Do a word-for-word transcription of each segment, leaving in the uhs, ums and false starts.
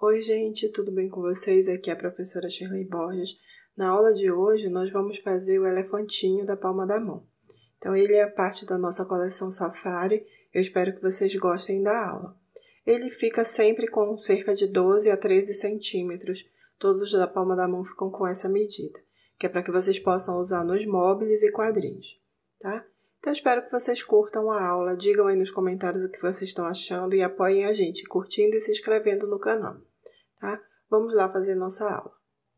Oi gente, tudo bem com vocês? Aqui é a professora Shirley Borges. Na aula de hoje nós vamos fazer o elefantinho da palma da mão. Então ele é parte da nossa coleção Safari, eu espero que vocês gostem da aula. Ele fica sempre com cerca de doze a treze centímetros, todos os da palma da mão ficam com essa medida, que é para que vocês possam usar nos móveis e quadrinhos, tá? Então, espero que vocês curtam a aula, digam aí nos comentários o que vocês estão achando e apoiem a gente curtindo e se inscrevendo no canal. Tá? Vamos lá fazer nossa aula.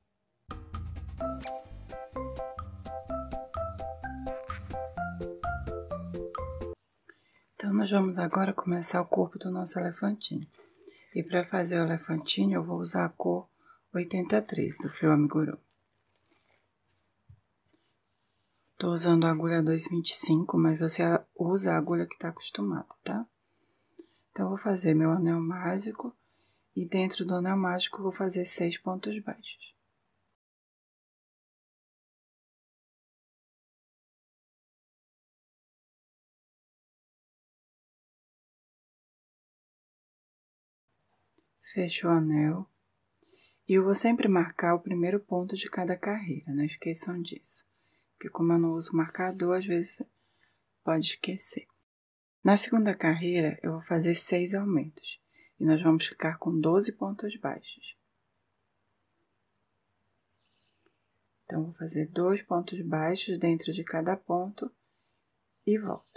Então, nós vamos agora começar o corpo do nosso elefantinho. E para fazer o elefantinho, eu vou usar a cor oitenta e três do fio Amigurumi. Tô usando a agulha dois vinte e cinco, mas você usa a agulha que tá acostumada, tá? Então, eu vou fazer meu anel mágico. E dentro do anel mágico, vou fazer seis pontos baixos. Fecho o anel. E eu vou sempre marcar o primeiro ponto de cada carreira, não esqueçam disso. Porque como eu não uso marcador, às vezes pode esquecer. Na segunda carreira, eu vou fazer seis aumentos. E nós vamos ficar com doze pontos baixos. Então, vou fazer dois pontos baixos dentro de cada ponto e volto.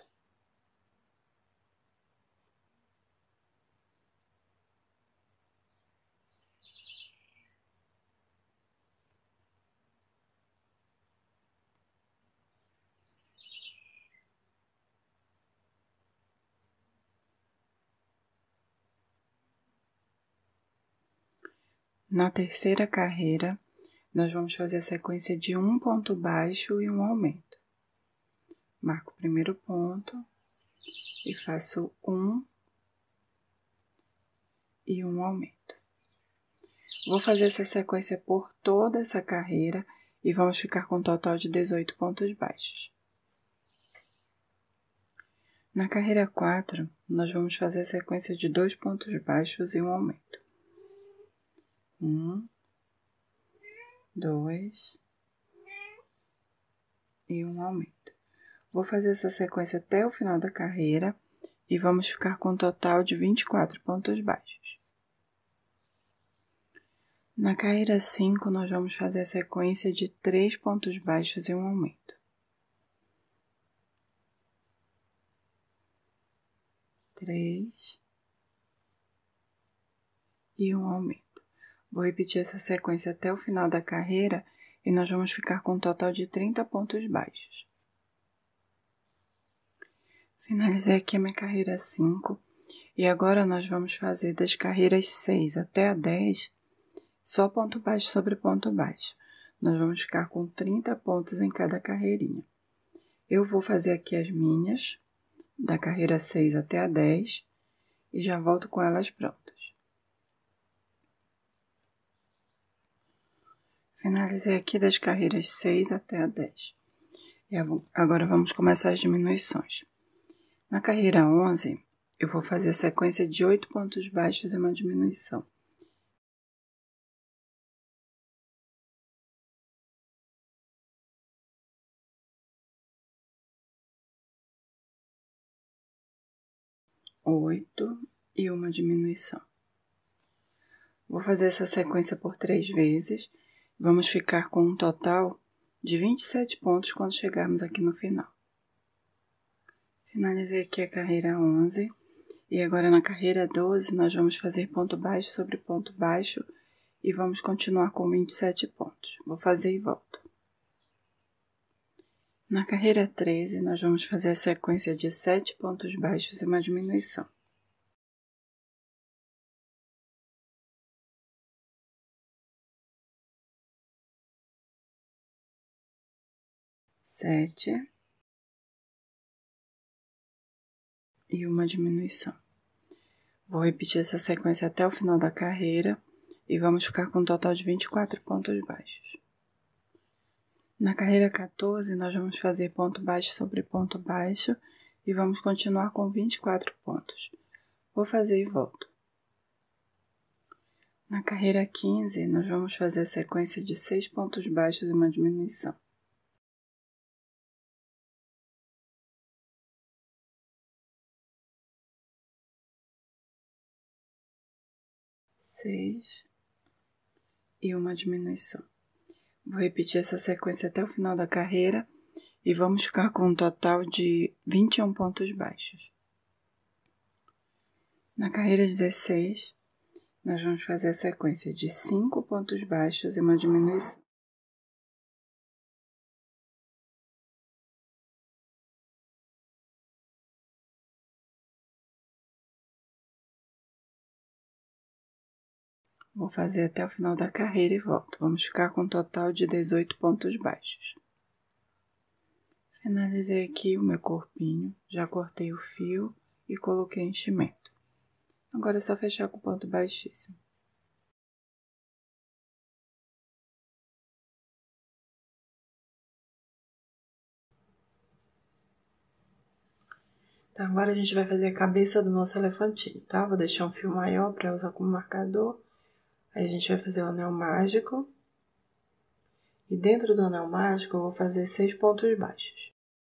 Na terceira carreira, nós vamos fazer a sequência de um ponto baixo e um aumento. Marco o primeiro ponto e faço um e um aumento. Vou fazer essa sequência por toda essa carreira e vamos ficar com um total de dezoito pontos baixos. Na carreira quatro, nós vamos fazer a sequência de dois pontos baixos e um aumento. Um, dois e um aumento. Vou fazer essa sequência até o final da carreira e vamos ficar com um total de vinte e quatro pontos baixos. Na carreira cinco, nós vamos fazer a sequência de três pontos baixos e um aumento. Três e um aumento. Vou repetir essa sequência até o final da carreira e nós vamos ficar com um total de trinta pontos baixos. Finalizei aqui a minha carreira cinco e agora nós vamos fazer das carreiras seis até a dez só ponto baixo sobre ponto baixo. Nós vamos ficar com trinta pontos em cada carreirinha. Eu vou fazer aqui as minhas, da carreira seis até a dez, e já volto com elas prontas. Finalizei aqui das carreiras seis até a dez. E agora vamos começar as diminuições. Na carreira onze, eu vou fazer a sequência de oito pontos baixos e uma diminuição. Oito e uma diminuição. Vou fazer essa sequência por três vezes. Vamos ficar com um total de vinte e sete pontos quando chegarmos aqui no final. Finalizei aqui a carreira onze. E agora na carreira doze nós vamos fazer ponto baixo sobre ponto baixo e vamos continuar com vinte e sete pontos. Vou fazer e volto. Na carreira treze, nós vamos fazer a sequência de sete pontos baixos e uma diminuição. Sete e uma diminuição. Vou repetir essa sequência até o final da carreira e vamos ficar com um total de vinte e quatro pontos baixos. Na carreira quatorze, nós vamos fazer ponto baixo sobre ponto baixo e vamos continuar com vinte e quatro pontos. Vou fazer e volto. Na carreira quinze, nós vamos fazer a sequência de seis pontos baixos e uma diminuição. Seis e uma diminuição. Vou repetir essa sequência até o final da carreira e vamos ficar com um total de vinte e um pontos baixos. Na carreira dezesseis, nós vamos fazer a sequência de cinco pontos baixos e uma diminuição. Vou fazer até o final da carreira e volto. Vamos ficar com um total de dezoito pontos baixos. Finalizei aqui o meu corpinho, já cortei o fio e coloquei enchimento. Agora é só fechar com ponto baixíssimo. Então, agora a gente vai fazer a cabeça do nosso elefantinho, tá? Vou deixar um fio maior para usar como marcador. Aí a gente vai fazer o anel mágico. E dentro do anel mágico eu vou fazer seis pontos baixos.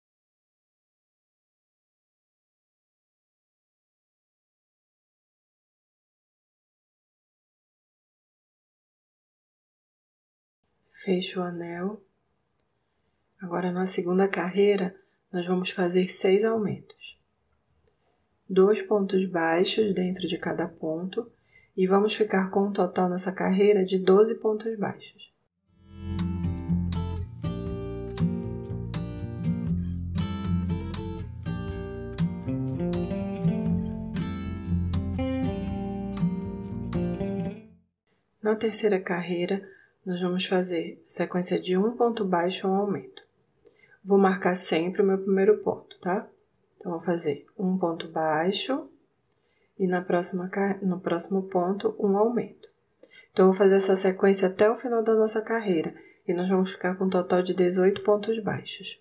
Fecho o anel. Agora na segunda carreira nós vamos fazer seis aumentos. Dois pontos baixos dentro de cada ponto. E vamos ficar com um total nessa carreira de doze pontos baixos. Na terceira carreira, nós vamos fazer sequência de um ponto baixo e um aumento. Vou marcar sempre o meu primeiro ponto, tá? Então, vou fazer um ponto baixo e na próxima, no próximo ponto, um aumento. Então, eu vou fazer essa sequência até o final da nossa carreira e nós vamos ficar com um total de dezoito pontos baixos.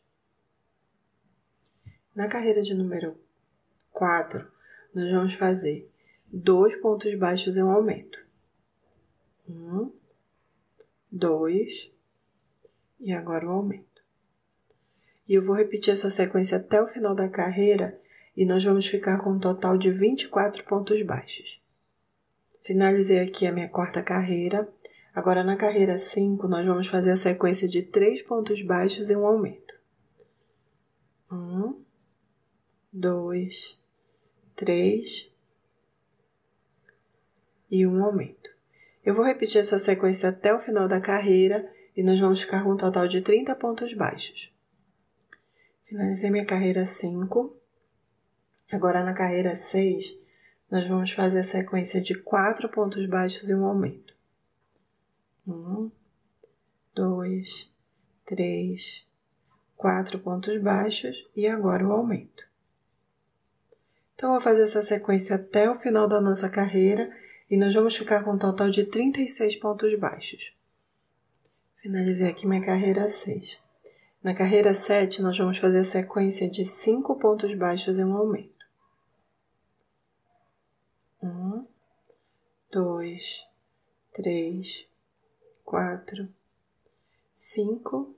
Na carreira de número quatro, nós vamos fazer dois pontos baixos e um aumento. Um, dois e agora o aumento. E eu vou repetir essa sequência até o final da carreira e nós vamos ficar com um total de vinte e quatro pontos baixos. Finalizei aqui a minha quarta carreira. Agora na carreira cinco nós vamos fazer a sequência de três pontos baixos e um aumento. Um, dois, três e um aumento. Eu vou repetir essa sequência até o final da carreira e nós vamos ficar com um total de trinta pontos baixos. Finalizei minha carreira cinco. Agora na carreira seis, nós vamos fazer a sequência de quatro pontos baixos e um aumento. Um, dois, três, quatro pontos baixos e agora o aumento. Então, eu vou fazer essa sequência até o final da nossa carreira e nós vamos ficar com um total de trinta e seis pontos baixos. Finalizei aqui minha carreira seis. Na carreira sete, nós vamos fazer a sequência de cinco pontos baixos e um aumento. Um, dois, três, quatro, cinco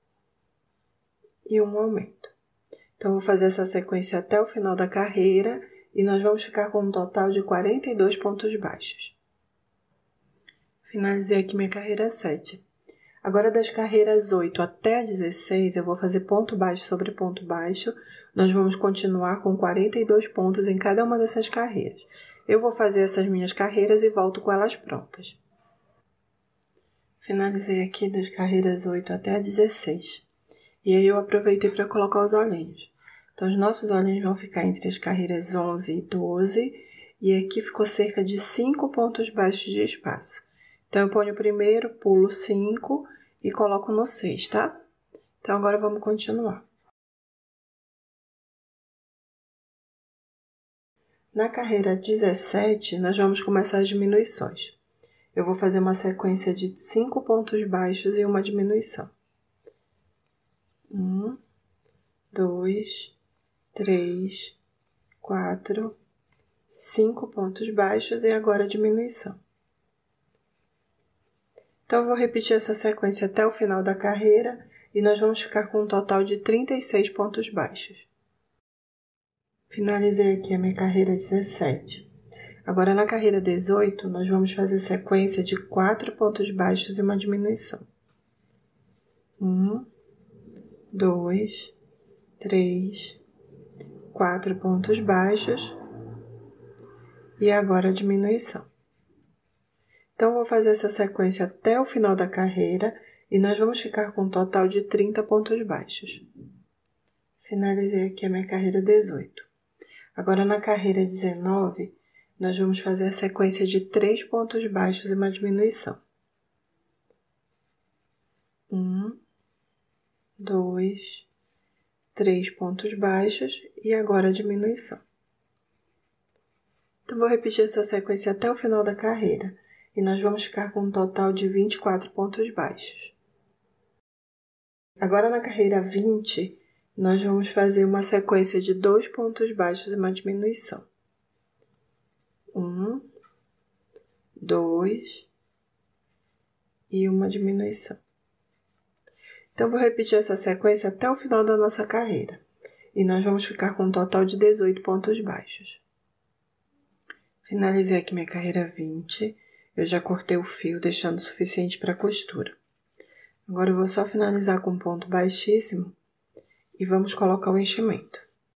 e um aumento. Então, eu vou fazer essa sequência até o final da carreira e nós vamos ficar com um total de quarenta e dois pontos baixos. Finalizei aqui minha carreira sete. Agora, das carreiras oito até a dezesseis, eu vou fazer ponto baixo sobre ponto baixo. Nós vamos continuar com quarenta e dois pontos em cada uma dessas carreiras. Eu vou fazer essas minhas carreiras e volto com elas prontas. Finalizei aqui das carreiras oito até a dezesseis. E aí eu aproveitei para colocar os olhinhos. Então, os nossos olhinhos vão ficar entre as carreiras onze e doze. E aqui ficou cerca de cinco pontos baixos de espaço. Então, eu ponho o primeiro, pulo cinco e coloco no seis, tá? Então, agora vamos continuar. Na carreira dezessete, nós vamos começar as diminuições. Eu vou fazer uma sequência de cinco pontos baixos e uma diminuição. Um, dois, três, quatro, cinco pontos baixos e agora a diminuição. Então, eu vou repetir essa sequência até o final da carreira e nós vamos ficar com um total de trinta e seis pontos baixos. Finalizei aqui a minha carreira dezessete. Agora, na carreira dezoito, nós vamos fazer sequência de quatro pontos baixos e uma diminuição. Um, dois, três, quatro pontos baixos e agora a diminuição. Então, vou fazer essa sequência até o final da carreira e nós vamos ficar com um total de trinta pontos baixos. Finalizei aqui a minha carreira dezoito. Agora, na carreira dezenove, nós vamos fazer a sequência de três pontos baixos e uma diminuição. Um, dois, três pontos baixos e agora a diminuição. Então, vou repetir essa sequência até o final da carreira e nós vamos ficar com um total de vinte e quatro pontos baixos. Agora, na carreira vinte, nós vamos fazer uma sequência de dois pontos baixos e uma diminuição. Um, dois e uma diminuição. Então, vou repetir essa sequência até o final da nossa carreira e nós vamos ficar com um total de dezoito pontos baixos. Finalizei aqui minha carreira vinte. Eu já cortei o fio, deixando o suficiente para a costura. Agora, eu vou só finalizar com um ponto baixíssimo e vamos colocar o enchimento.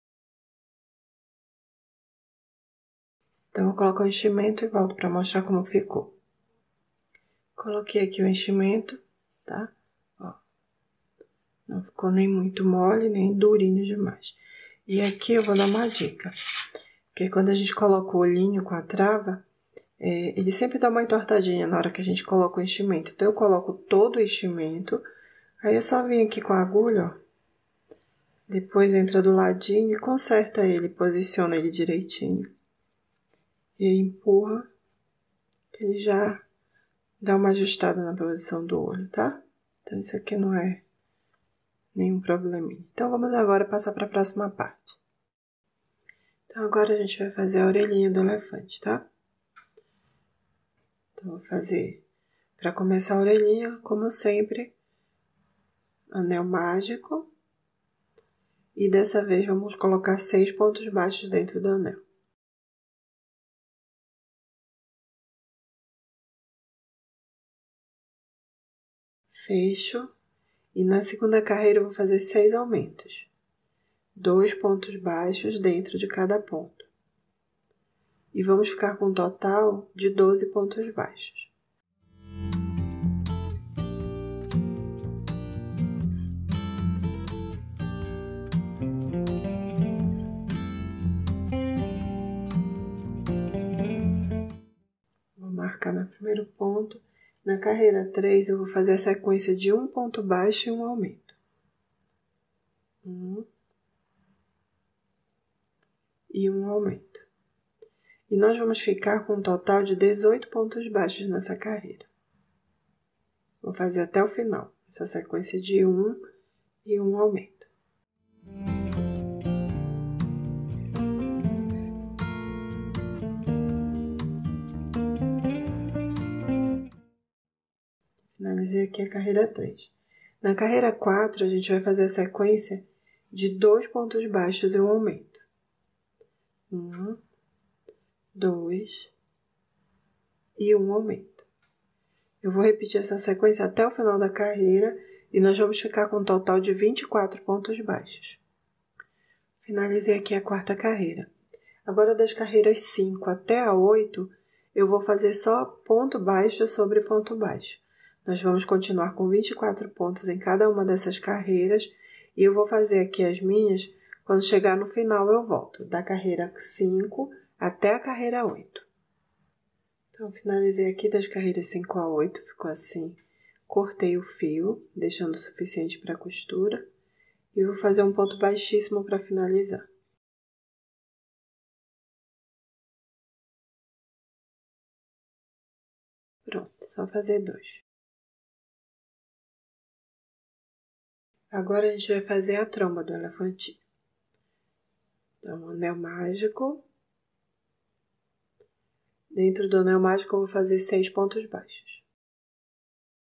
Então, eu vou colocar o enchimento e volto para mostrar como ficou. Coloquei aqui o enchimento, tá? Ó, não ficou nem muito mole, nem durinho demais. E aqui eu vou dar uma dica, porque quando a gente coloca o olhinho com a trava, É, ele sempre dá uma entortadinha na hora que a gente coloca o enchimento. Então, eu coloco todo o enchimento, aí é só vir aqui com a agulha, ó. Depois entra do ladinho e conserta ele, posiciona ele direitinho. E aí empurra, que ele já dá uma ajustada na posição do olho, tá? Então, isso aqui não é nenhum probleminha. Então, vamos agora passar para a próxima parte. Então, agora a gente vai fazer a orelhinha do elefante, tá? Vou fazer, para começar a orelhinha, como sempre, anel mágico. E dessa vez vamos colocar seis pontos baixos dentro do anel. Fecho. E na segunda carreira eu vou fazer seis aumentos. Dois pontos baixos dentro de cada ponto. E vamos ficar com um total de doze pontos baixos. Vou marcar meu primeiro ponto. Na carreira três, eu vou fazer a sequência de um ponto baixo e um aumento. Um. E um aumento. E nós vamos ficar com um total de dezoito pontos baixos nessa carreira. Vou fazer até o final, essa sequência de um e um aumento. Finalizei aqui a carreira três. Na carreira quatro, a gente vai fazer a sequência de dois pontos baixos e um aumento. Um, dois e um aumento. Eu vou repetir essa sequência até o final da carreira e nós vamos ficar com um total de vinte e quatro pontos baixos. Finalizei aqui a quarta carreira. Agora, das carreiras cinco até a oito, eu vou fazer só ponto baixo sobre ponto baixo. Nós vamos continuar com vinte e quatro pontos em cada uma dessas carreiras e eu vou fazer aqui as minhas, quando chegar no final eu volto, da carreira cinco até a carreira oito. Então, finalizei aqui das carreiras cinco a oito, ficou assim. Cortei o fio, deixando o suficiente para a costura. E vou fazer um ponto baixíssimo para finalizar. Pronto, só fazer dois. Agora, a gente vai fazer a tromba do elefantinho. Então, anel mágico. Dentro do anel mágico, eu vou fazer seis pontos baixos.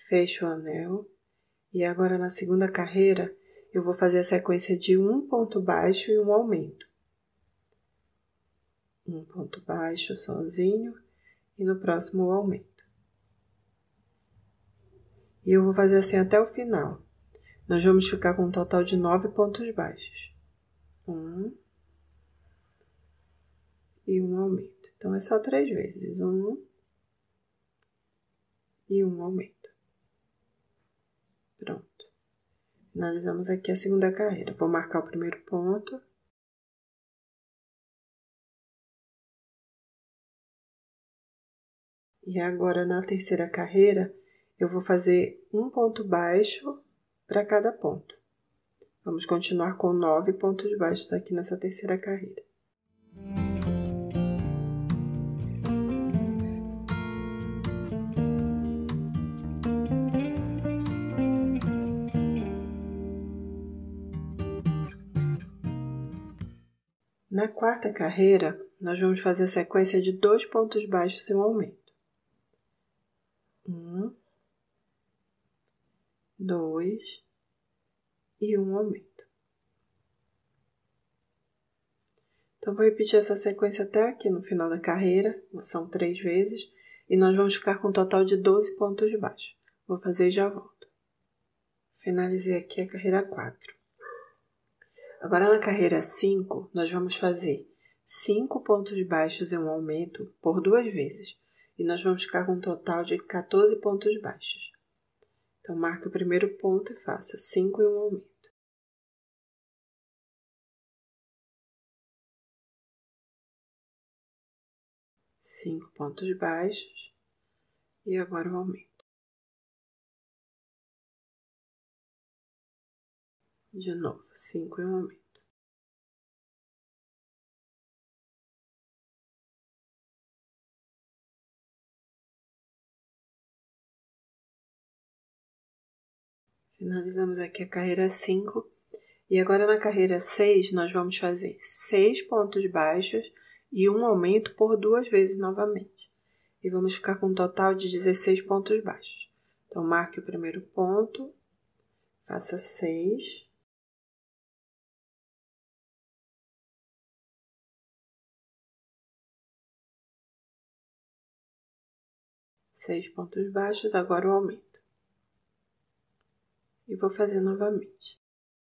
fecho o anel. E agora na segunda carreira, eu vou fazer a sequência de um ponto baixo e um aumento. Um ponto baixo sozinho e no próximo o aumento. E eu vou fazer assim até o final. Nós vamos ficar com um total de nove pontos baixos. Um e um aumento. Então, é só três vezes. Um e um aumento. Pronto. Finalizamos aqui a segunda carreira. Vou marcar o primeiro ponto. E agora, na terceira carreira, eu vou fazer um ponto baixo para cada ponto. Vamos continuar com nove pontos baixos aqui nessa terceira carreira. Na quarta carreira, nós vamos fazer a sequência de dois pontos baixos e um aumento. Um, dois e um aumento. Então, vou repetir essa sequência até aqui no final da carreira, são três vezes, e nós vamos ficar com um total de doze pontos baixos. Vou fazer e já volto. Finalizei aqui a carreira quatro. Agora, na carreira cinco, nós vamos fazer cinco pontos baixos e um aumento por duas vezes. E nós vamos ficar com um total de quatorze pontos baixos. Então, marque o primeiro ponto e faça cinco e um aumento. cinco pontos baixos e agora o aumento. De novo, cinco e um aumento. Finalizamos aqui a carreira cinco. E agora na carreira seis, nós vamos fazer seis pontos baixos e um aumento por duas vezes novamente. E vamos ficar com um total de dezesseis pontos baixos. Então, marque o primeiro ponto, faça seis. Seis pontos baixos, agora o aumento. E vou fazer novamente.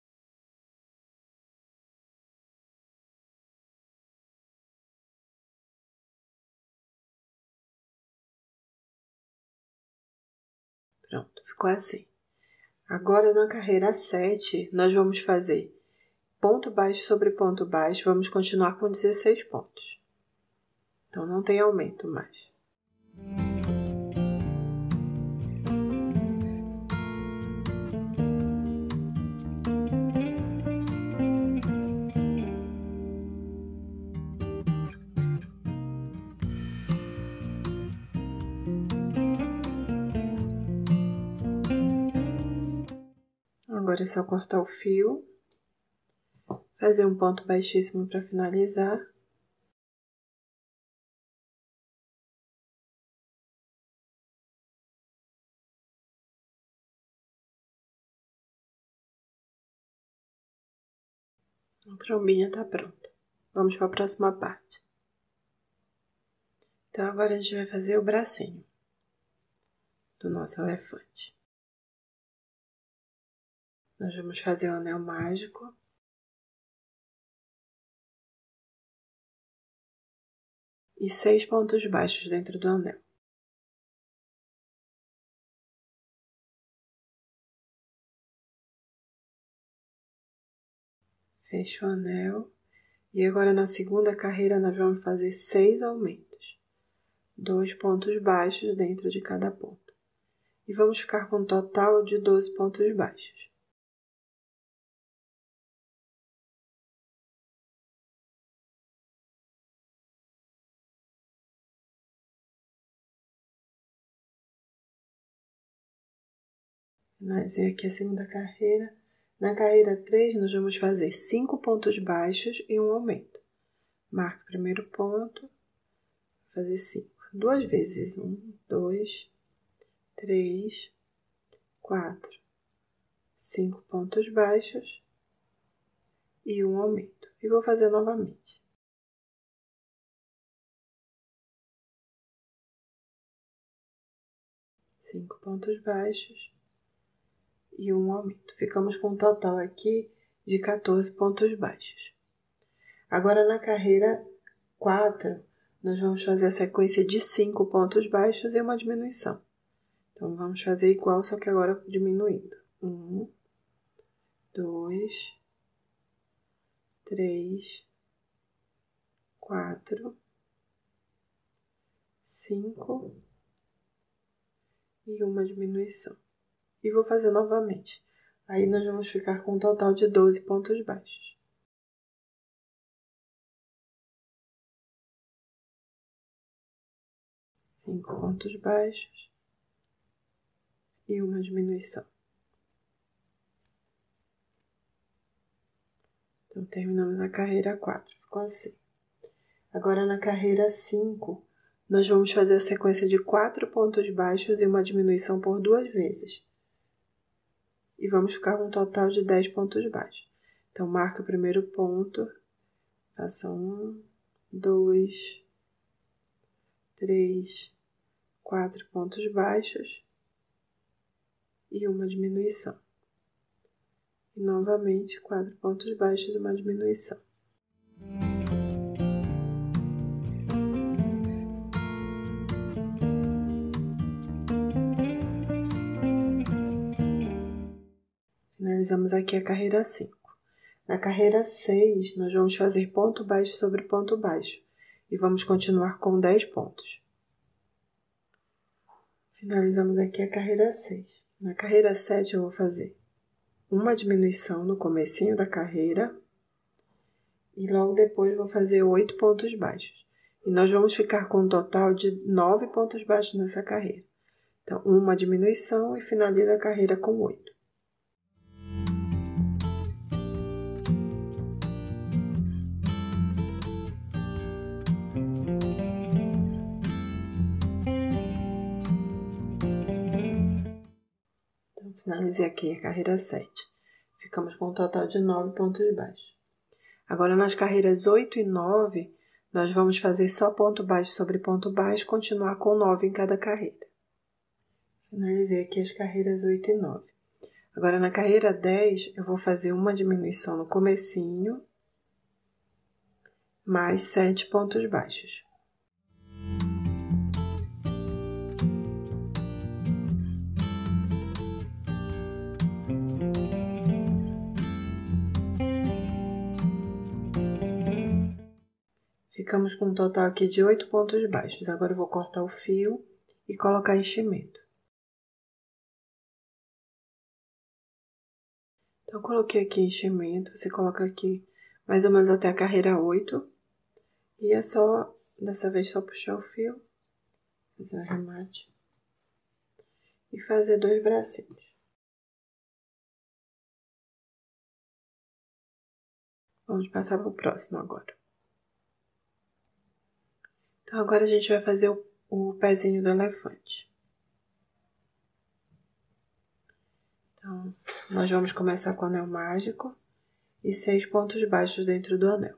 Pronto, ficou assim. Agora, na carreira sete, nós vamos fazer ponto baixo sobre ponto baixo, vamos continuar com dezesseis pontos. Então, não tem aumento mais. Agora é só cortar o fio, fazer um ponto baixíssimo para finalizar. A trombinha tá pronta. Vamos para a próxima parte. Então, agora a gente vai fazer o bracinho do nosso elefante. Nós vamos fazer o anel mágico. E seis pontos baixos dentro do anel. Fecho o anel. E agora na segunda carreira nós vamos fazer seis aumentos. Dois pontos baixos dentro de cada ponto. E vamos ficar com um total de doze pontos baixos. Finalizei aqui a segunda carreira. Na carreira três, nós vamos fazer cinco pontos baixos e um aumento. Marque o primeiro ponto, vou fazer cinco. Duas vezes. Um, dois, três, quatro, cinco pontos baixos e um aumento. E vou fazer novamente. Cinco pontos baixos e um aumento. Ficamos com um total aqui de quatorze pontos baixos. Agora, na carreira quatro, nós vamos fazer a sequência de cinco pontos baixos e uma diminuição. Então, vamos fazer igual, só que agora diminuindo. Um, dois, três, quatro, cinco e uma diminuição. E vou fazer novamente. Aí, nós vamos ficar com um total de doze pontos baixos. Cinco pontos baixos e uma diminuição. Então, terminamos a carreira quatro, ficou assim. Agora, na carreira cinco, nós vamos fazer a sequência de quatro pontos baixos e uma diminuição por duas vezes. E vamos ficar com um total de dez pontos baixos. Então, marque o primeiro ponto, faça um, dois, três, quatro pontos baixos e uma diminuição. E novamente, quatro pontos baixos e uma diminuição. Finalizamos aqui a carreira cinco. Na carreira seis, nós vamos fazer ponto baixo sobre ponto baixo. E vamos continuar com dez pontos. Finalizamos aqui a carreira seis. Na carreira sete, eu vou fazer uma diminuição no comecinho da carreira. E logo depois vou fazer oito pontos baixos. E nós vamos ficar com um total de nove pontos baixos nessa carreira. Então, uma diminuição e finaliza a carreira com oito. Finalizei aqui a carreira sete. Ficamos com um total de nove pontos baixos. Agora, nas carreiras oito e nove, nós vamos fazer só ponto baixo sobre ponto baixo, continuar com nove em cada carreira. Finalizei aqui as carreiras oito e nove. Agora, na carreira dez, eu vou fazer uma diminuição no comecinho, mais sete pontos baixos. Ficamos com um total aqui de oito pontos baixos. Agora eu vou cortar o fio e colocar enchimento. Então, eu coloquei aqui enchimento. Você coloca aqui mais ou menos até a carreira oito. E é só, dessa vez, só puxar o fio, fazer o arremate e fazer dois bracinhos. Vamos passar para o próximo agora. Então, agora a gente vai fazer o, o pezinho do elefante. Então, nós vamos começar com o anel mágico e seis pontos baixos dentro do anel.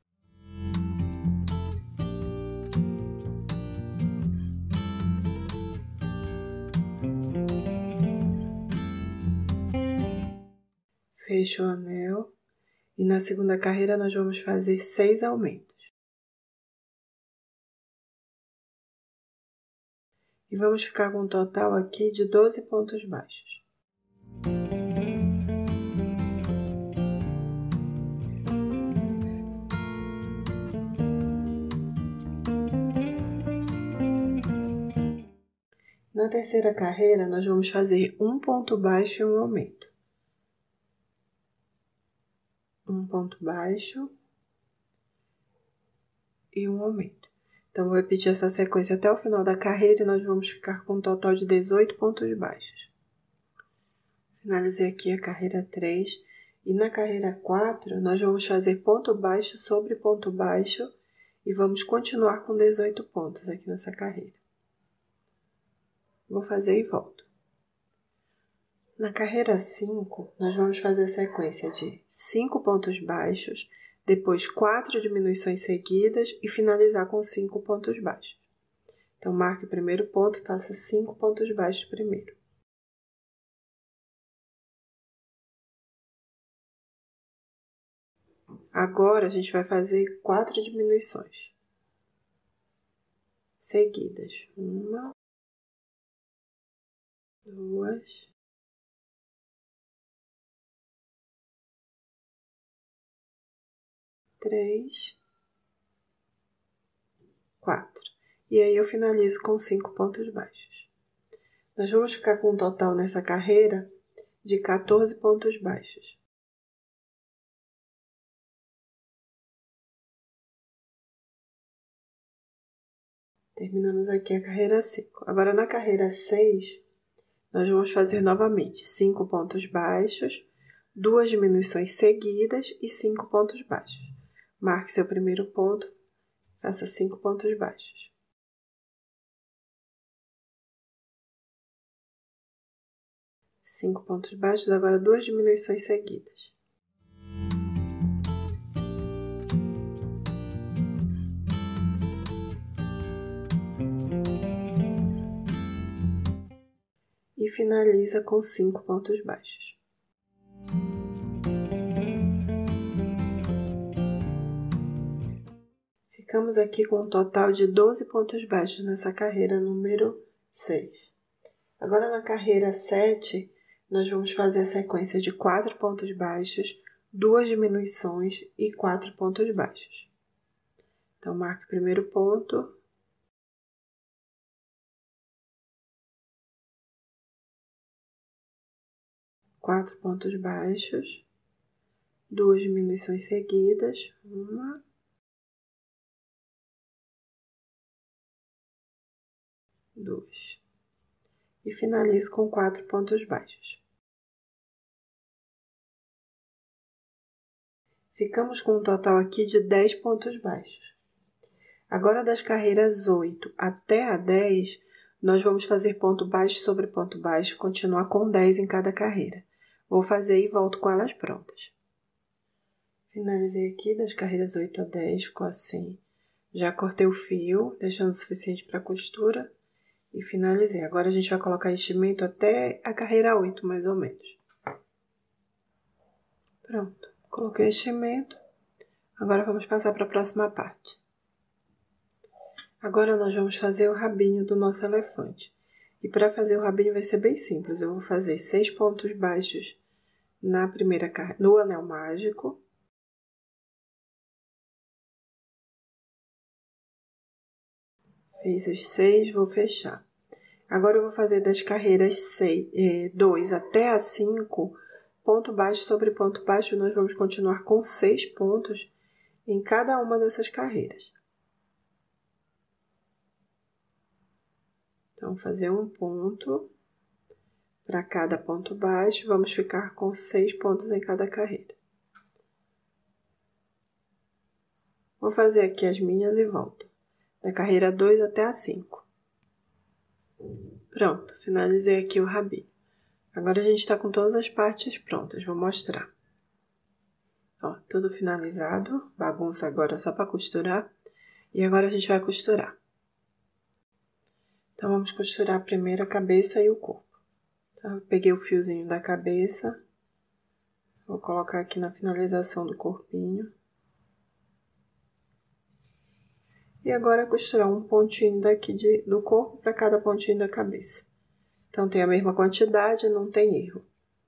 Fecho o anel e na segunda carreira nós vamos fazer seis aumentos. E vamos ficar com um total aqui de doze pontos baixos. Na terceira carreira, nós vamos fazer um ponto baixo e um aumento. Um ponto baixo e um aumento. Então, vou repetir essa sequência até o final da carreira e nós vamos ficar com um total de dezoito pontos baixos. Finalizei aqui a carreira três e na carreira quatro nós vamos fazer ponto baixo sobre ponto baixo e vamos continuar com dezoito pontos aqui nessa carreira. Vou fazer e volto. Na carreira cinco, nós vamos fazer a sequência de cinco pontos baixos, depois quatro diminuições seguidas e finalizar com cinco pontos baixos. Então, marque o primeiro ponto e faça cinco pontos baixos primeiro. Agora, a gente vai fazer quatro diminuições seguidas. Uma, duas, três, quatro. E aí eu finalizo com cinco pontos baixos. Nós vamos ficar com um total nessa carreira de quatorze pontos baixos. Terminamos aqui a carreira cinco. Agora, na carreira seis, nós vamos fazer novamente cinco pontos baixos, duas diminuições seguidas e cinco pontos baixos. Marque seu primeiro ponto, faça cinco pontos baixos. Cinco pontos baixos, agora duas diminuições seguidas. E finaliza com cinco pontos baixos. Ficamos aqui com um total de doze pontos baixos nessa carreira número seis. Agora, na carreira sete, nós vamos fazer a sequência de quatro pontos baixos, duas diminuições e quatro pontos baixos. Então, marque o primeiro ponto. Quatro pontos baixos, duas diminuições seguidas, uma, duas. E finalizo com quatro pontos baixos. Ficamos com um total aqui de dez pontos baixos. Agora, das carreiras oito até a dez, nós vamos fazer ponto baixo sobre ponto baixo, continuar com dez em cada carreira. Vou fazer e volto com elas prontas. Finalizei aqui das carreiras oito a dez, ficou assim. Já cortei o fio, deixando o suficiente para costura e finalizei. Agora a gente vai colocar enchimento até a carreira oito, mais ou menos. Pronto, coloquei o enchimento. Agora vamos passar para a próxima parte. Agora nós vamos fazer o rabinho do nosso elefante. E para fazer o rabinho vai ser bem simples. Eu vou fazer seis pontos baixos na primeira no anel mágico. Fiz os seis, vou fechar. Agora eu vou fazer das carreiras dois até a cinco, ponto baixo sobre ponto baixo. Nós vamos continuar com seis pontos em cada uma dessas carreiras. Então, fazer um ponto para cada ponto baixo, vamos ficar com seis pontos em cada carreira. Vou fazer aqui as minhas e volto, da carreira dois até a cinco. Pronto, finalizei aqui o rabinho. Agora a gente está com todas as partes prontas, vou mostrar. Ó, tudo finalizado, bagunça agora só para costurar. E agora a gente vai costurar. Então, vamos costurar primeiro a cabeça e o corpo. Então, eu peguei o fiozinho da cabeça, vou colocar aqui na finalização do corpinho. E agora costurar um pontinho daqui de, do corpo para cada pontinho da cabeça. Então, tem a mesma quantidade, não tem erro.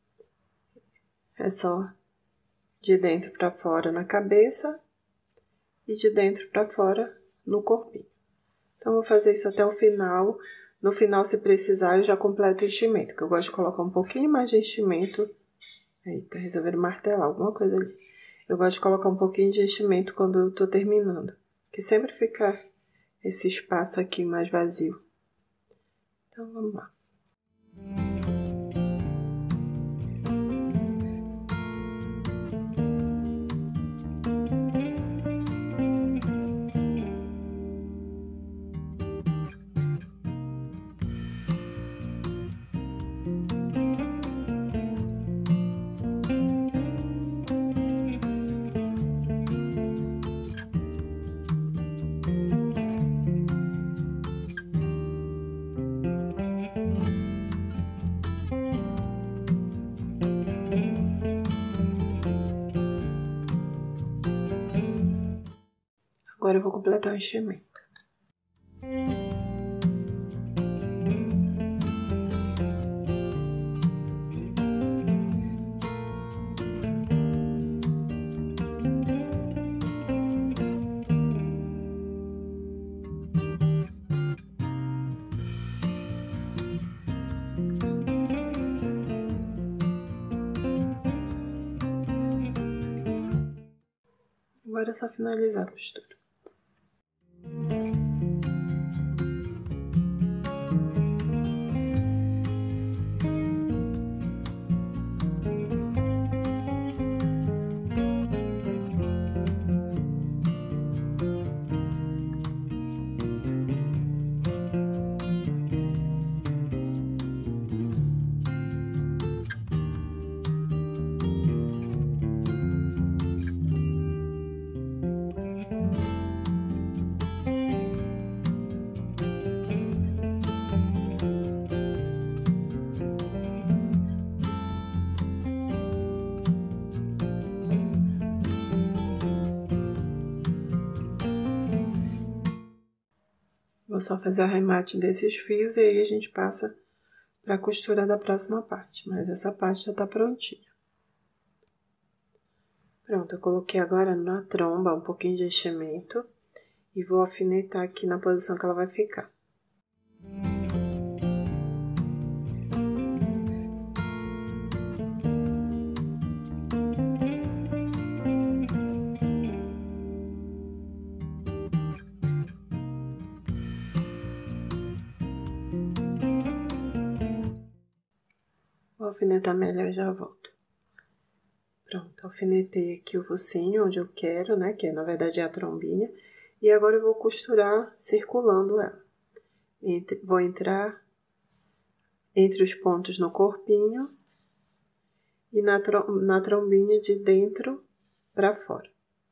É só de dentro para fora na cabeça e de dentro para fora no corpinho. Então, vou fazer isso até o final. No final, se precisar, eu já completo o enchimento, que eu gosto de colocar um pouquinho mais de enchimento. Eita, resolveram martelar alguma coisa ali. Eu gosto de colocar um pouquinho de enchimento quando eu tô terminando, porque sempre fica esse espaço aqui mais vazio. Então, vamos lá. Agora eu vou completar o enchimento. Agora é só finalizar a costura. Vou só fazer o arremate desses fios e aí a gente passa para a costura da próxima parte. Mas essa parte já tá prontinha. Pronto, eu coloquei agora na tromba um pouquinho de enchimento e vou alfinetar aqui na posição que ela vai ficar. Vou alfinetar melhor e já volto. Pronto, alfinetei aqui o focinho onde eu quero, né? Que na verdade é a trombinha. E agora eu vou costurar circulando ela. Entre, vou entrar entre os pontos no corpinho e na, na trombinha de dentro para fora.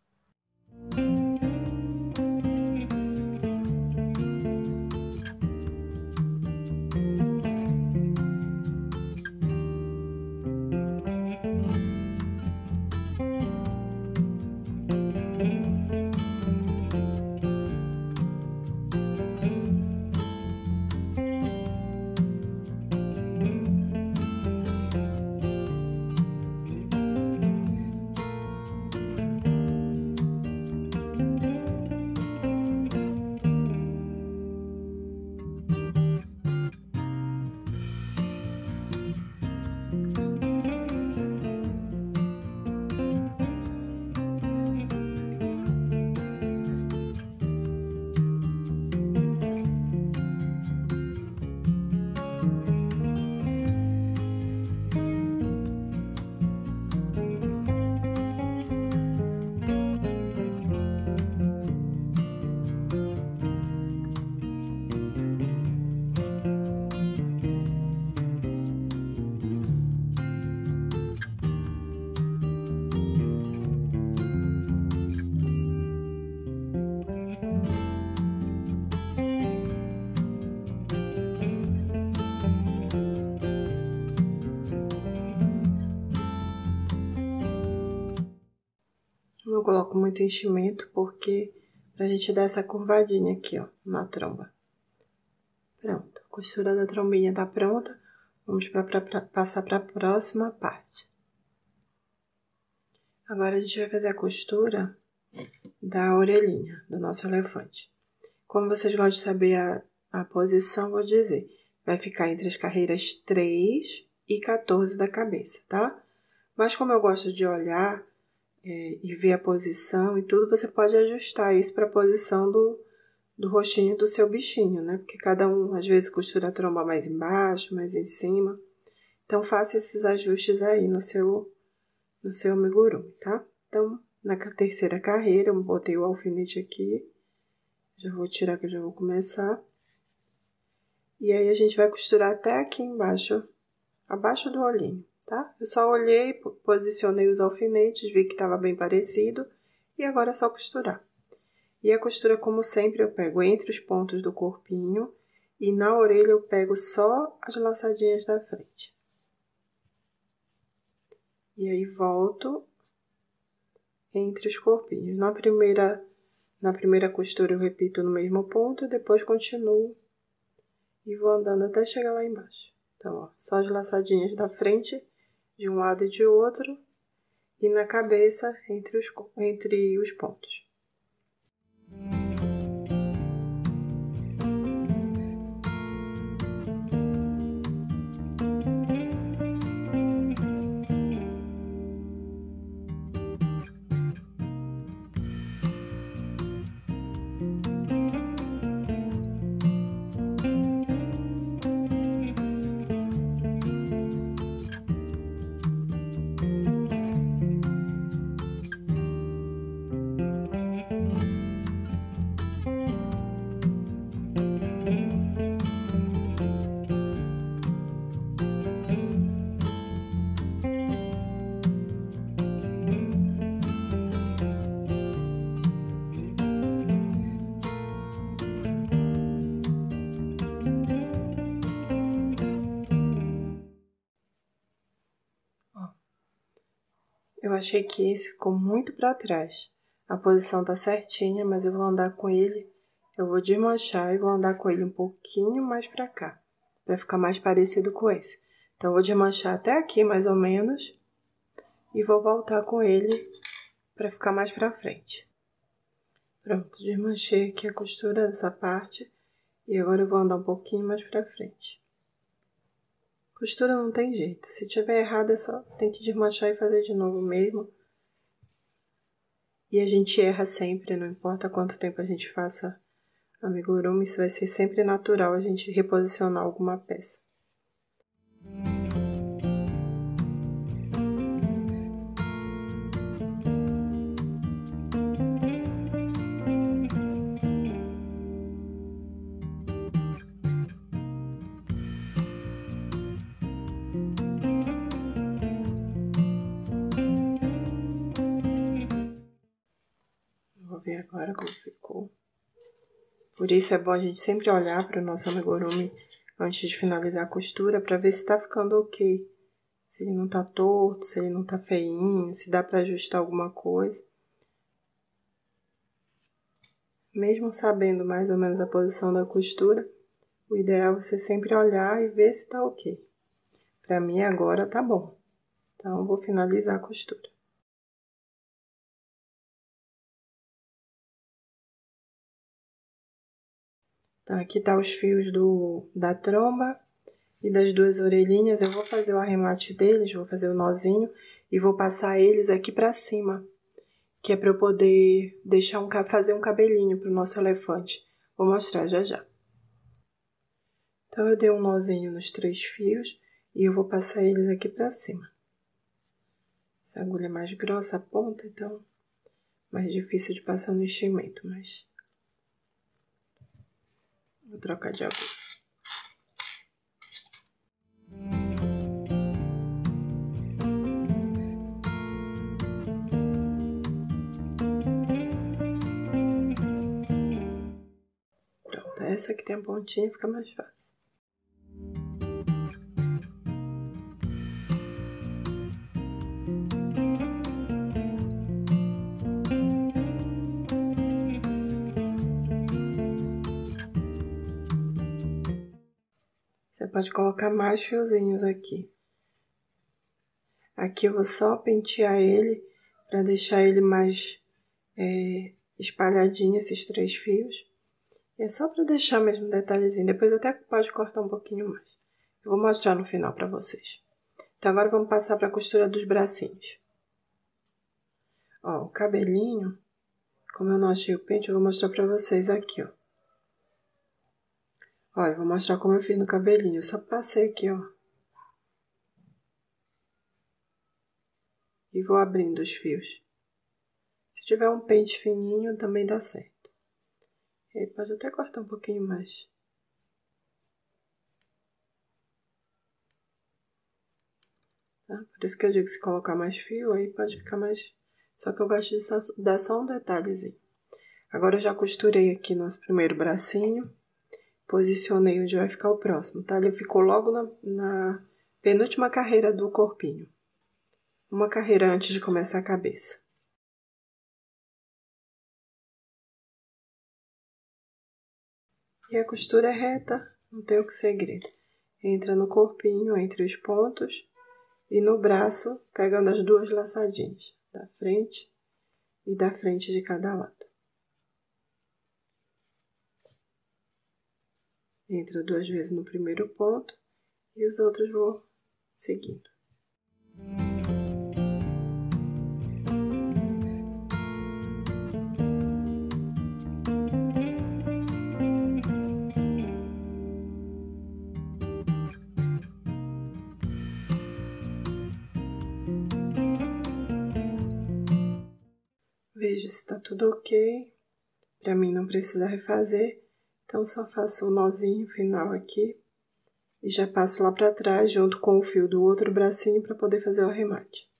Não coloco muito enchimento porque pra gente dar essa curvadinha aqui, ó, na tromba. Pronto, a costura da trombinha tá pronta. Vamos pra, pra, pra, passar para a próxima parte. Agora a gente vai fazer a costura da orelhinha do nosso elefante. Como vocês gostam de saber a, a posição, vou dizer. Vai ficar entre as carreiras três e quatorze da cabeça, tá? Mas como eu gosto de olhar é, e ver a posição e tudo, você pode ajustar isso para a posição do, do rostinho do seu bichinho, né? Porque cada um, às vezes, costura a tromba mais embaixo, mais em cima. Então, faça esses ajustes aí no seu, no seu amigurumi, tá? Então, na terceira carreira, eu botei o alfinete aqui. Já vou tirar que eu já vou começar. E aí, a gente vai costurar até aqui embaixo, abaixo do olhinho, tá? Eu só olhei, posicionei os alfinetes, vi que estava bem parecido. E agora é só costurar. E a costura, como sempre, eu pego entre os pontos do corpinho. E na orelha eu pego só as laçadinhas da frente. E aí, volto entre os corpinhos. Na primeira Na primeira costura eu repito no mesmo ponto, depois continuo e vou andando até chegar lá embaixo. Então, ó, só as laçadinhas da frente, de um lado e de outro, e na cabeça entre os, entre os pontos. Eu achei que esse ficou muito para trás. A posição tá certinha, mas eu vou andar com ele, eu vou desmanchar e vou andar com ele um pouquinho mais para cá, para ficar mais parecido com esse. Então, eu vou desmanchar até aqui, mais ou menos, e vou voltar com ele para ficar mais para frente. Pronto, desmanchei aqui a costura dessa parte, e agora eu vou andar um pouquinho mais para frente. Costura não tem jeito, se tiver errado é só tem que desmanchar e fazer de novo mesmo. E a gente erra sempre, não importa quanto tempo a gente faça amigurumi, isso vai ser sempre natural a gente reposicionar alguma peça. Vou ver agora como ficou. Por isso é bom a gente sempre olhar para o nosso amigurumi antes de finalizar a costura para ver se está ficando ok. Se ele não está torto, se ele não está feinho, se dá para ajustar alguma coisa. Mesmo sabendo mais ou menos a posição da costura, o ideal é você sempre olhar e ver se está ok. Para mim agora tá bom. Então, eu vou finalizar a costura. Então, aqui tá os fios do, da tromba e das duas orelhinhas. Eu vou fazer o arremate deles, vou fazer o nozinho e vou passar eles aqui pra cima, que é pra eu poder deixar um, fazer um cabelinho pro nosso elefante. Vou mostrar já já. Então, eu dei um nozinho nos três fios e eu vou passar eles aqui pra cima. Essa agulha é mais grossa, a ponta, então mais difícil de passar no enchimento, mas vou trocar de agulha. Pronto, essa que tem a pontinha fica mais fácil. Você pode colocar mais fiozinhos aqui. Aqui eu vou só pentear ele para deixar ele mais é, espalhadinho, esses três fios. E é só para deixar mesmo um detalhezinho. Depois até pode cortar um pouquinho mais. Eu vou mostrar no final para vocês. Então, agora vamos passar para a costura dos bracinhos. Ó, o cabelinho, como eu não achei o pente, eu vou mostrar para vocês aqui, ó. Ó, eu vou mostrar como eu fiz no cabelinho. Eu só passei aqui, ó. E vou abrindo os fios. Se tiver um pente fininho, também dá certo. E aí pode até cortar um pouquinho mais. Tá? Por isso que eu digo que se colocar mais fio, aí pode ficar mais... Só que eu gosto de só, dar só um detalhezinho. Agora eu já costurei aqui nosso primeiro bracinho. Posicionei onde vai ficar o próximo, tá? Ele ficou logo na, na penúltima carreira do corpinho. Uma carreira antes de começar a cabeça. E a costura é reta, não tem o que segredo. Entra no corpinho, entre os pontos, e no braço, pegando as duas laçadinhas, da frente e da frente de cada lado. Entra duas vezes no primeiro ponto e os outros vou seguindo. Vejo se tá tudo ok. Pra mim não precisa refazer, então só faço o nozinho final aqui e já passo lá pra trás junto com o fio do outro bracinho para poder fazer o arremate.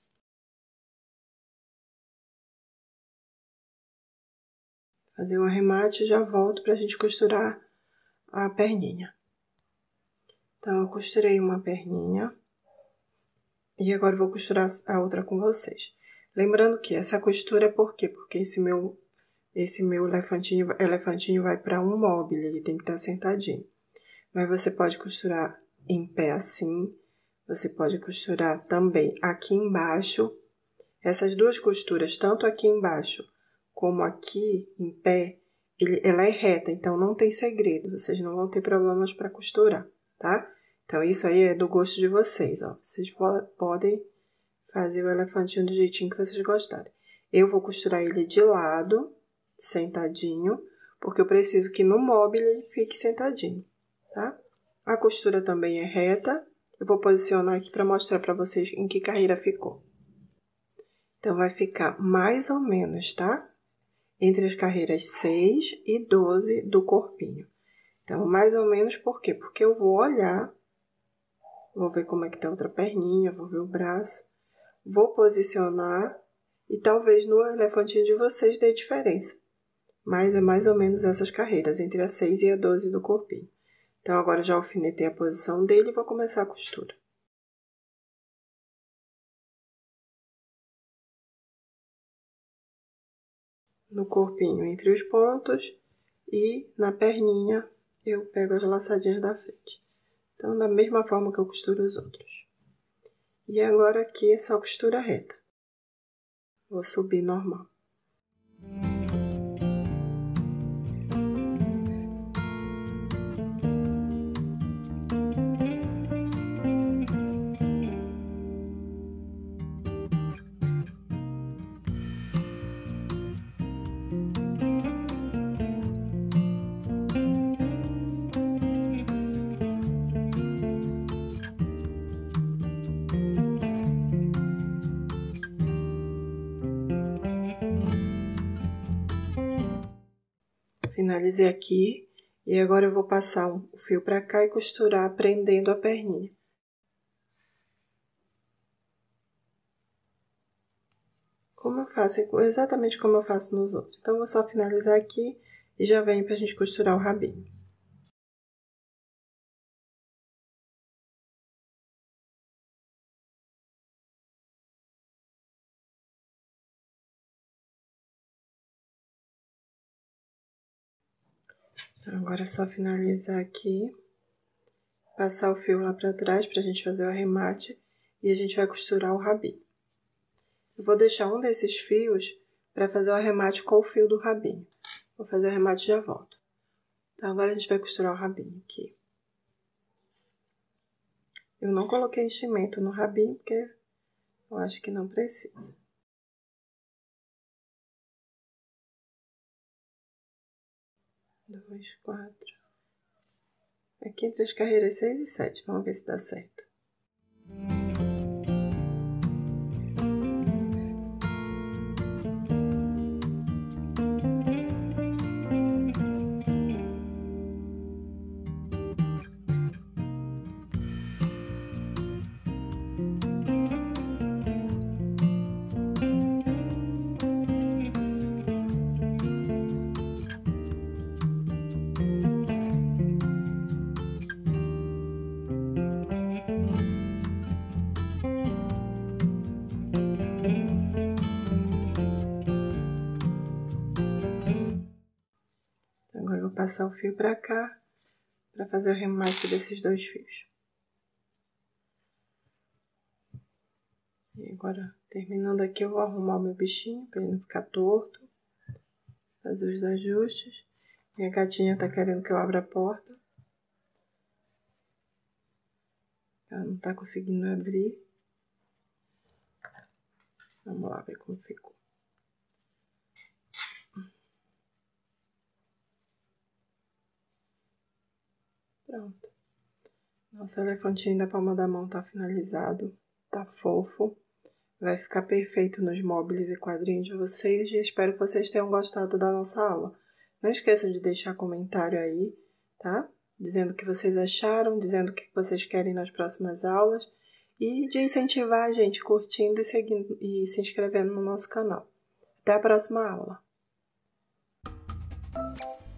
Fazer o arremate e já volto pra gente costurar a perninha. Então, eu costurei uma perninha e agora eu vou costurar a outra com vocês. Lembrando que essa costura é por quê? Porque esse meu, esse meu elefantinho, elefantinho vai para um móvel, ele tem que estar sentadinho. Mas você pode costurar em pé assim, você pode costurar também aqui embaixo. Essas duas costuras, tanto aqui embaixo como aqui em pé, ele, ela é reta, então não tem segredo, vocês não vão ter problemas para costurar, tá? Então, isso aí é do gosto de vocês, ó. Vocês podem fazer o elefantinho do jeitinho que vocês gostarem. Eu vou costurar ele de lado, sentadinho, porque eu preciso que no móvel ele fique sentadinho, tá? A costura também é reta. Eu vou posicionar aqui para mostrar para vocês em que carreira ficou. Então, vai ficar mais ou menos, tá? Entre as carreiras seis e doze do corpinho. Então, mais ou menos por quê? Porque eu vou olhar, vou ver como é que tá a outra perninha, vou ver o braço, vou posicionar e talvez no elefantinho de vocês dê diferença. Mas é mais ou menos essas carreiras, entre a seis e a doze do corpinho. Então, agora já alfinetei a posição dele e vou começar a costura. No corpinho, entre os pontos e na perninha, eu pego as laçadinhas da frente. Então, da mesma forma que eu costuro os outros. E agora aqui é só costura reta. Vou subir normal. Finalizei aqui e agora eu vou passar o fio pra cá e costurar prendendo a perninha. Como eu faço, exatamente como eu faço nos outros. Então, eu vou só finalizar aqui e já venho pra gente costurar o rabinho. Então, agora é só finalizar aqui, passar o fio lá pra trás pra gente fazer o arremate e a gente vai costurar o rabinho. Eu vou deixar um desses fios pra fazer o arremate com o fio do rabinho. Vou fazer o arremate e já volto. Então, agora a gente vai costurar o rabinho aqui. Eu não coloquei enchimento no rabinho, porque eu acho que não precisa. Dois, quatro. Aqui entre as carreiras seis e sete. Vamos ver se dá certo. Agora eu vou passar o fio pra cá para fazer o remate desses dois fios. E agora, terminando aqui, eu vou arrumar o meu bichinho para ele não ficar torto. Fazer os ajustes. Minha gatinha tá querendo que eu abra a porta. Ela não tá conseguindo abrir. Vamos lá ver como ficou. Pronto. Nosso elefantinho da palma da mão tá finalizado. Tá fofo. Vai ficar perfeito nos móveis e quadrinhos de vocês. E espero que vocês tenham gostado da nossa aula. Não esqueçam de deixar comentário aí, tá? Dizendo o que vocês acharam, dizendo o que vocês querem nas próximas aulas. E de incentivar a gente curtindo e, seguindo, e se inscrevendo no nosso canal. Até a próxima aula!